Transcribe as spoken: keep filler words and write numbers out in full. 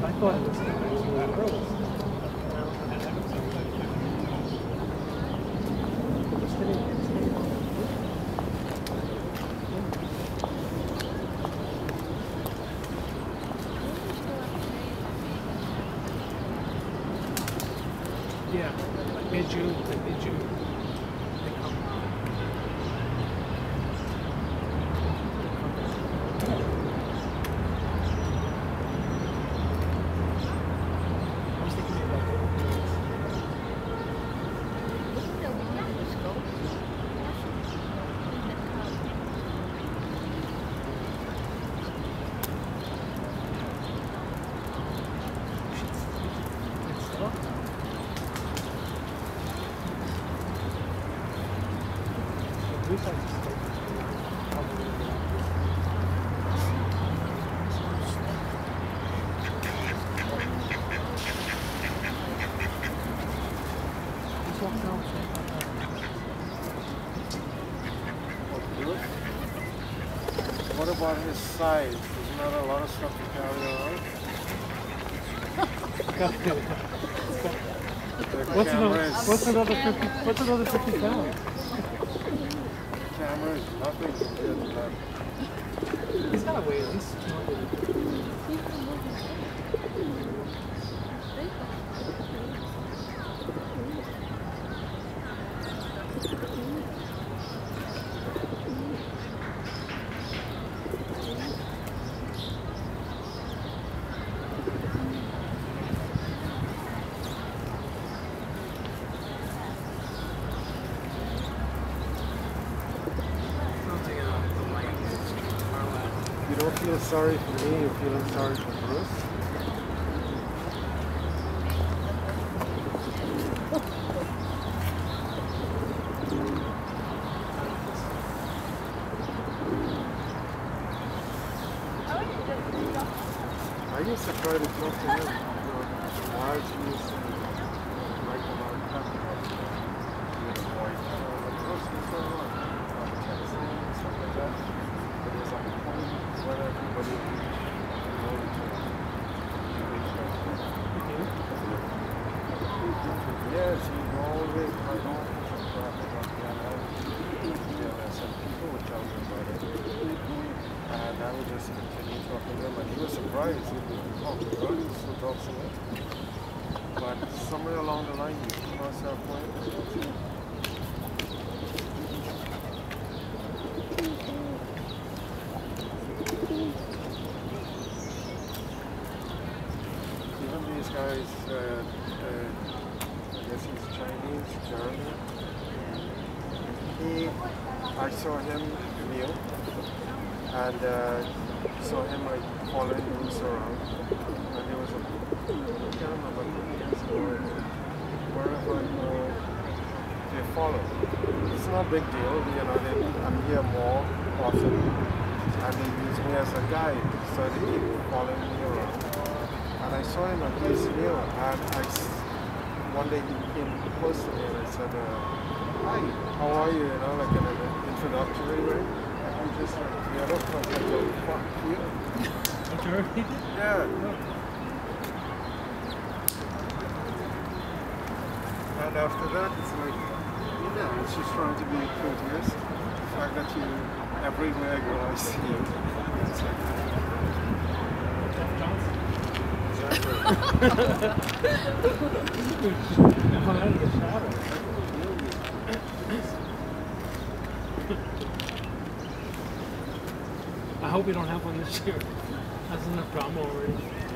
I thought it was that early. Yeah, like mid-June, like mid-June. They come. I was thinking about that. We thought this was probably just walk down. What about his size? Isn't that a lot of stuff to carry around? What's another, what's another fifty? What's another fifty pounds? Camera is nothing compared to that. He's got to weigh at least two hundred. You don't feel sorry for me, you're feeling sorry for Bruce? I used to try to talk to him, you know, why she used to write about Capricorn, with a boy, you know, like, what's going on? Like, texting and stuff like that. But there's like a point where everybody reach, you know, to reach that point. Yes, you always, I know, crap about the unknown. There were some people would tell me about it. And I would just continue talking to him, and he was surprised. He would oh, God, he still talks to me. But somewhere along the line, you cross that point. Even these guys, uh, uh, I guess he's Chinese, German. He, I saw him kneel. And uh, saw him like following Bruce around, and there was a, I can't remember who years ago, wherever you know, they follow. It's not a big deal, you know, they, I'm here more often, and they use me as a guide, so they keep following me around. And I saw him at his meal, and I, one day he came close to me and I said, uh, hi, how are you, you know, like in an introductory way. He just like, yeah, look, like, like, fuck you. What you already did? Yeah. No. And after that, it's like, you know, it's just trying to be courteous. The fact that you, everywhere I go, I see you. It's like, Exactly. I hope we don't have one this year. That's enough drama already.